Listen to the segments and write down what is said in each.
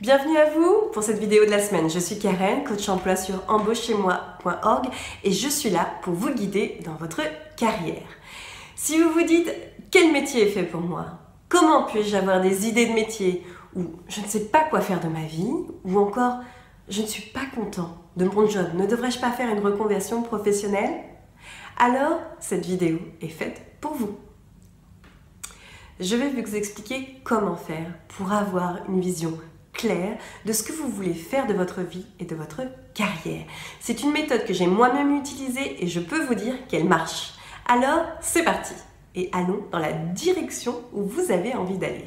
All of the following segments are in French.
Bienvenue à vous pour cette vidéo de la semaine. Je suis Karen, coach emploi sur embauchez-moi.org et je suis là pour vous guider dans votre carrière. Si vous vous dites quel métier est fait pour moi, comment puis-je avoir des idées de métier, ou je ne sais pas quoi faire de ma vie, ou encore je ne suis pas content de mon job, ne devrais-je pas faire une reconversion professionnelle? Alors cette vidéo est faite pour vous. Je vais vous expliquer comment faire pour avoir une vision claire de ce que vous voulez faire de votre vie et de votre carrière. C'est une méthode que j'ai moi-même utilisée et je peux vous dire qu'elle marche. Alors, c'est parti et allons dans la direction où vous avez envie d'aller.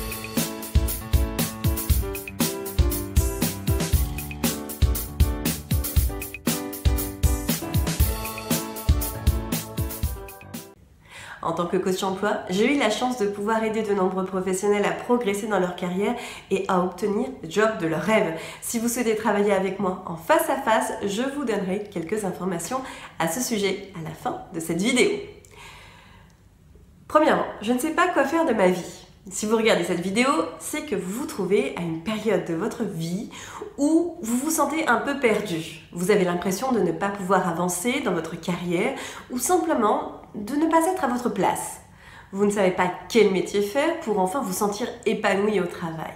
En tant que coach emploi, j'ai eu la chance de pouvoir aider de nombreux professionnels à progresser dans leur carrière et à obtenir le job de leur rêve. Si vous souhaitez travailler avec moi en face à face, je vous donnerai quelques informations à ce sujet à la fin de cette vidéo. Premièrement, je ne sais pas quoi faire de ma vie. Si vous regardez cette vidéo, c'est que vous vous trouvez à une période de votre vie où vous vous sentez un peu perdu. Vous avez l'impression de ne pas pouvoir avancer dans votre carrière ou simplement de ne pas être à votre place. Vous ne savez pas quel métier faire pour enfin vous sentir épanoui au travail.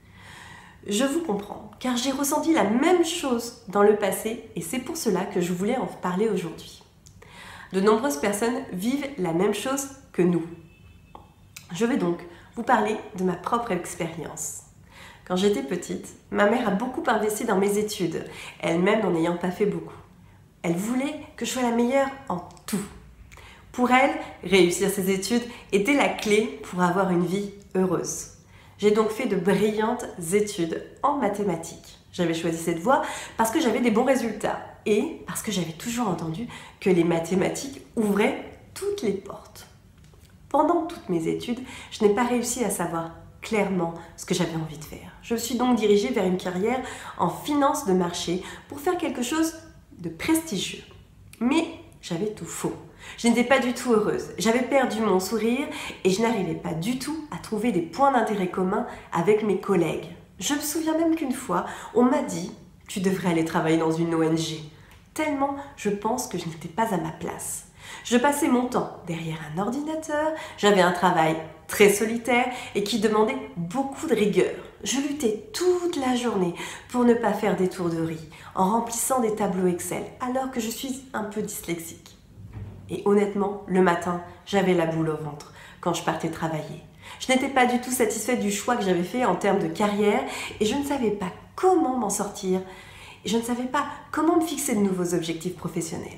Je vous comprends, car j'ai ressenti la même chose dans le passé et c'est pour cela que je voulais en parler aujourd'hui. De nombreuses personnes vivent la même chose que nous. Je vais donc vous parler de ma propre expérience. Quand j'étais petite, ma mère a beaucoup investi dans mes études, elle-même n'en ayant pas fait beaucoup. Elle voulait que je sois la meilleure en tout. Pour elle, réussir ses études était la clé pour avoir une vie heureuse. J'ai donc fait de brillantes études en mathématiques. J'avais choisi cette voie parce que j'avais des bons résultats et parce que j'avais toujours entendu que les mathématiques ouvraient toutes les portes. Pendant toutes mes études, je n'ai pas réussi à savoir clairement ce que j'avais envie de faire. Je me suis donc dirigée vers une carrière en finance de marché pour faire quelque chose de prestigieux. Mais j'avais tout faux. Je n'étais pas du tout heureuse. J'avais perdu mon sourire et je n'arrivais pas du tout à trouver des points d'intérêt communs avec mes collègues. Je me souviens même qu'une fois, on m'a dit « Tu devrais aller travailler dans une ONG ». Tellement je pense que je n'étais pas à ma place. Je passais mon temps derrière un ordinateur, j'avais un travail très solitaire et qui demandait beaucoup de rigueur. Je luttais toute la journée pour ne pas faire des tours de riz, en remplissant des tableaux Excel, alors que je suis un peu dyslexique. Et honnêtement, le matin, j'avais la boule au ventre quand je partais travailler. Je n'étais pas du tout satisfaite du choix que j'avais fait en termes de carrière et je ne savais pas comment m'en sortir. Et je ne savais pas comment me fixer de nouveaux objectifs professionnels.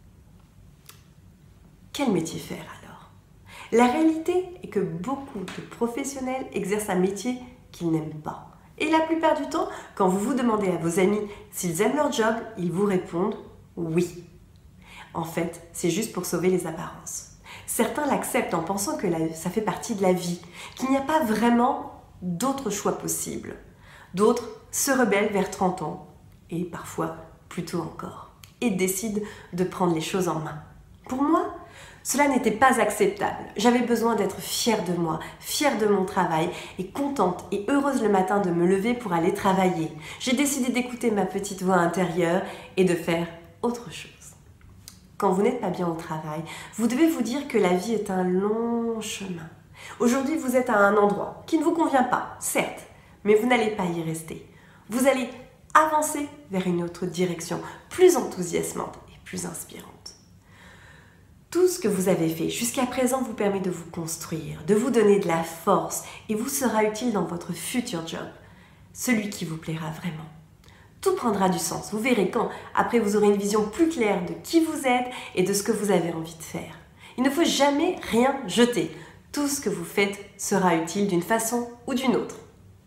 Quel métier faire alors? La réalité est que beaucoup de professionnels exercent un métier qu'ils n'aiment pas. Et la plupart du temps, quand vous vous demandez à vos amis s'ils aiment leur job, ils vous répondent oui. En fait, c'est juste pour sauver les apparences. Certains l'acceptent en pensant que ça fait partie de la vie, qu'il n'y a pas vraiment d'autres choix possibles. D'autres se rebellent vers 30 ans, et parfois plus tôt encore, et décident de prendre les choses en main. Pour moi, cela n'était pas acceptable. J'avais besoin d'être fière de moi, fière de mon travail et contente et heureuse le matin de me lever pour aller travailler. J'ai décidé d'écouter ma petite voix intérieure et de faire autre chose. Quand vous n'êtes pas bien au travail, vous devez vous dire que la vie est un long chemin. Aujourd'hui, vous êtes à un endroit qui ne vous convient pas, certes, mais vous n'allez pas y rester. Vous allez avancer vers une autre direction, plus enthousiasmante et plus inspirante. Tout ce que vous avez fait jusqu'à présent vous permet de vous construire, de vous donner de la force et vous sera utile dans votre futur job, celui qui vous plaira vraiment. Tout prendra du sens, vous verrez quand, après vous aurez une vision plus claire de qui vous êtes et de ce que vous avez envie de faire. Il ne faut jamais rien jeter, tout ce que vous faites sera utile d'une façon ou d'une autre.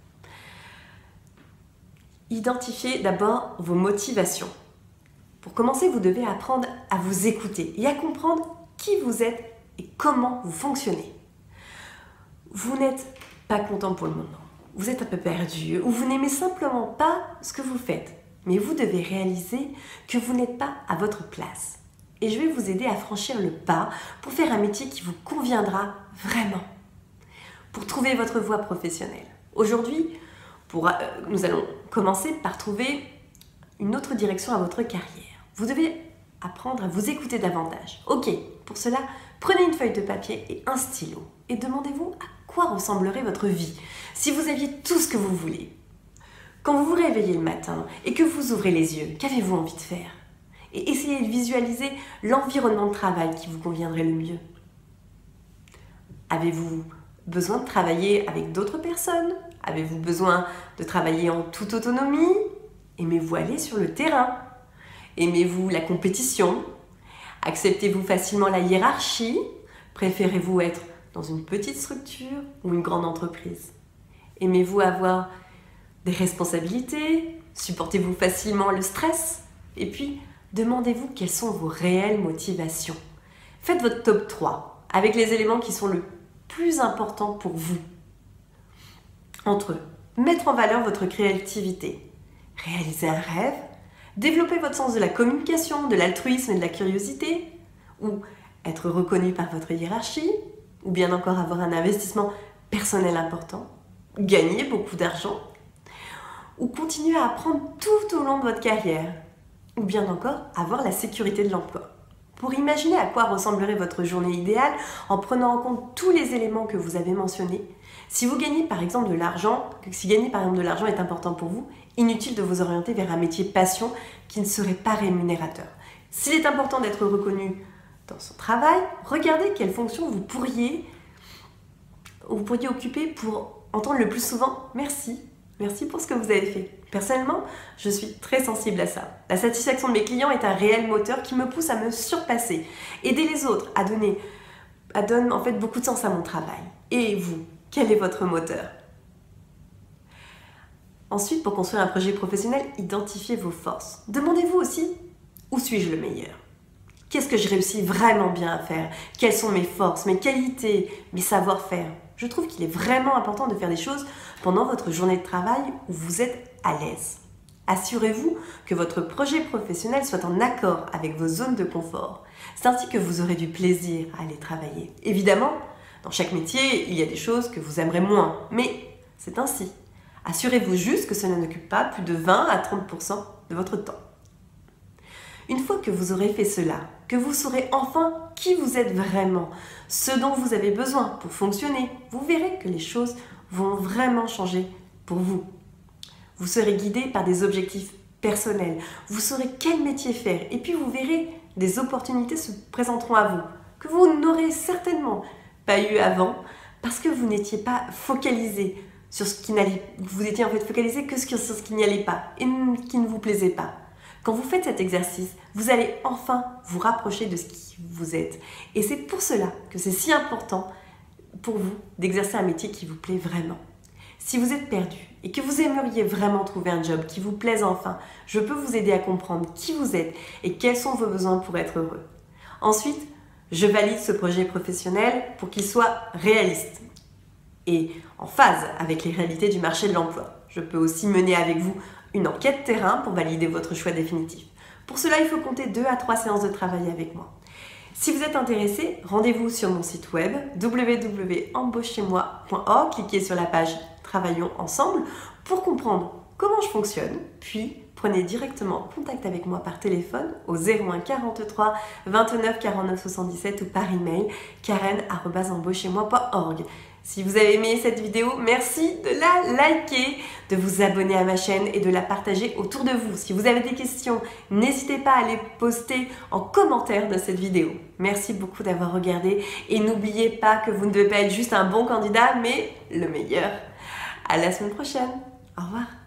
Identifiez d'abord vos motivations. Pour commencer, vous devez apprendre à vous écouter et à comprendre qui vous êtes et comment vous fonctionnez. Vous n'êtes pas content pour le moment, vous êtes un peu perdu ou vous n'aimez simplement pas ce que vous faites. Mais vous devez réaliser que vous n'êtes pas à votre place. Et je vais vous aider à franchir le pas pour faire un métier qui vous conviendra vraiment. Pour trouver votre voie professionnelle. Aujourd'hui, Nous allons commencer par trouver une autre direction à votre carrière. Vous devez apprendre à vous écouter davantage. Ok, pour cela, prenez une feuille de papier et un stylo et demandez-vous à quoi ressemblerait votre vie si vous aviez tout ce que vous voulez. Quand vous vous réveillez le matin et que vous ouvrez les yeux, qu'avez-vous envie de faire? Et essayez de visualiser l'environnement de travail qui vous conviendrait le mieux. Avez-vous besoin de travailler avec d'autres personnes? Avez-vous besoin de travailler en toute autonomie? Aimez-vous aller sur le terrain? Aimez-vous la compétition? Acceptez-vous facilement la hiérarchie? Préférez-vous être dans une petite structure ou une grande entreprise? Aimez-vous avoir des responsabilités? Supportez-vous facilement le stress? Et puis, demandez-vous quelles sont vos réelles motivations. Faites votre top 3 avec les éléments qui sont le plus importants pour vous. Entre eux, mettre en valeur votre créativité, réaliser un rêve, développer votre sens de la communication, de l'altruisme et de la curiosité, ou être reconnu par votre hiérarchie, ou bien encore avoir un investissement personnel important, gagner beaucoup d'argent, ou continuer à apprendre tout au long de votre carrière, ou bien encore avoir la sécurité de l'emploi. Pour imaginer à quoi ressemblerait votre journée idéale en prenant en compte tous les éléments que vous avez mentionnés, si gagner par exemple de l'argent est important pour vous, inutile de vous orienter vers un métier passion qui ne serait pas rémunérateur. S'il est important d'être reconnu dans son travail, regardez quelle fonction vous pourriez occuper pour entendre le plus souvent « merci ». Merci pour ce que vous avez fait. Personnellement, je suis très sensible à ça. La satisfaction de mes clients est un réel moteur qui me pousse à me surpasser. Aider les autres donne en fait beaucoup de sens à mon travail. Et vous, quel est votre moteur? Ensuite, pour construire un projet professionnel, identifiez vos forces. Demandez-vous aussi, où suis-je le meilleur? Qu'est-ce que je réussis vraiment bien à faire? Quelles sont mes forces, mes qualités, mes savoir-faire? Je trouve qu'il est vraiment important de faire des choses pendant votre journée de travail où vous êtes à l'aise. Assurez-vous que votre projet professionnel soit en accord avec vos zones de confort. C'est ainsi que vous aurez du plaisir à aller travailler. Évidemment, dans chaque métier, il y a des choses que vous aimerez moins, mais c'est ainsi. Assurez-vous juste que cela n'occupe pas plus de 20 à 30% de votre temps. Une fois que vous aurez fait cela, que vous saurez enfin qui vous êtes vraiment, ce dont vous avez besoin pour fonctionner, vous verrez que les choses vont vraiment changer pour vous. Vous serez guidé par des objectifs personnels, vous saurez quel métier faire et puis vous verrez des opportunités se présenteront à vous que vous n'aurez certainement pas eu avant parce que vous n'étiez pas focalisé sur ce qui n'allait, vous étiez en fait focalisé que sur ce qui n'y allait pas et qui ne vous plaisait pas. Quand vous faites cet exercice, vous allez enfin vous rapprocher de ce qui vous êtes. Et c'est pour cela que c'est si important pour vous d'exercer un métier qui vous plaît vraiment. Si vous êtes perdu et que vous aimeriez vraiment trouver un job qui vous plaise enfin, je peux vous aider à comprendre qui vous êtes et quels sont vos besoins pour être heureux. Ensuite, je valide ce projet professionnel pour qu'il soit réaliste et en phase avec les réalités du marché de l'emploi. Je peux aussi mener avec vous une enquête terrain pour valider votre choix définitif. Pour cela, il faut compter 2 à 3 séances de travail avec moi. Si vous êtes intéressé, rendez-vous sur mon site web www.embauchez-moi.org, cliquez sur la page Travaillons ensemble pour comprendre comment je fonctionne, puis prenez directement contact avec moi par téléphone au 01 43 29 49 77 ou par email karen@embauchez-moi.org. Si vous avez aimé cette vidéo, merci de la liker, de vous abonner à ma chaîne et de la partager autour de vous. Si vous avez des questions, n'hésitez pas à les poster en commentaire de cette vidéo. Merci beaucoup d'avoir regardé et n'oubliez pas que vous ne devez pas être juste un bon candidat, mais le meilleur. À la semaine prochaine. Au revoir.